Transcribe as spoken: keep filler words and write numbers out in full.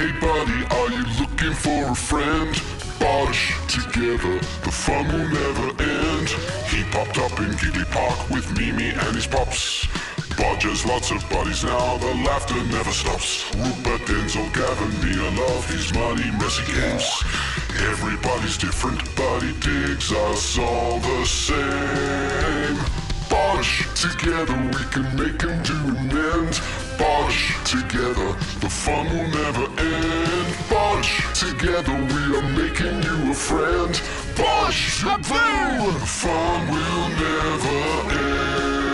Hey buddy, are you looking for a friend? Bosh together, the fun will never end. He popped up in Giggly Park with Mimi and his pops. Bodger's lots of buddies now, the laughter never stops. Rupert, Denzel, Gavin, Mia love his money messy games. Everybody's different, but he digs us all the same. Bosh together, we can make him do an end. Bosh together, the fun will never end. Bosh together, we are making you a friend. Bosh, the fun will never end.